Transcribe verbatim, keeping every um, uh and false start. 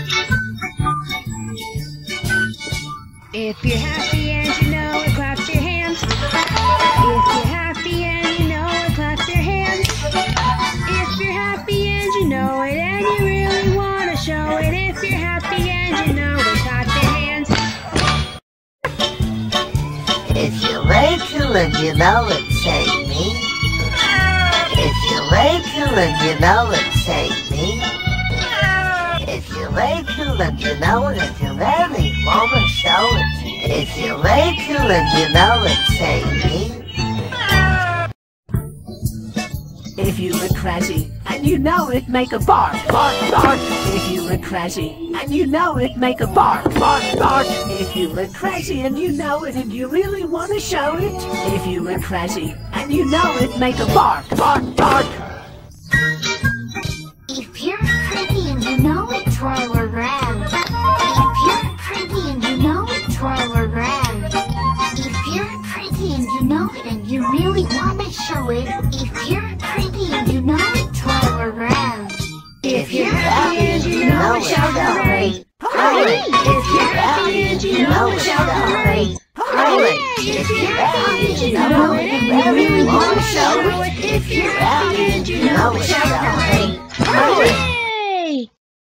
If you're happy and you know it, clap your hands. If you're happy and you know it, clap your hands. If you're happy and you know it and you really want to show it. If you're happy and you know it, clap your hands. If you're Rachel and you know it, say me. If you're Rachel and you know it, say me. If you're Rachel and you know it, if you really want to show it. If you're Rachel and you know it, say me. If you look crazy and you know it, make a bark, bark, bark. If you look crazy and you know it, make a bark, bark, bark. If you look crazy and you know it and you really want to show it. If you look crazy and you know it, make a bark, bark, bark. If you're pretty and you know it, twirl around. If you're pretty and you know it, twirl around. If you're pretty and you know it and you really want to show it. If you're pretty and you know it, twirl around. If you're happy and you know it, shout hooray! Hooray! If you're happy and you know it, shout hooray! Hooray! If you're happy and you know it and you really want to show it. If you're happy and you know it, shout hooray! Hooray!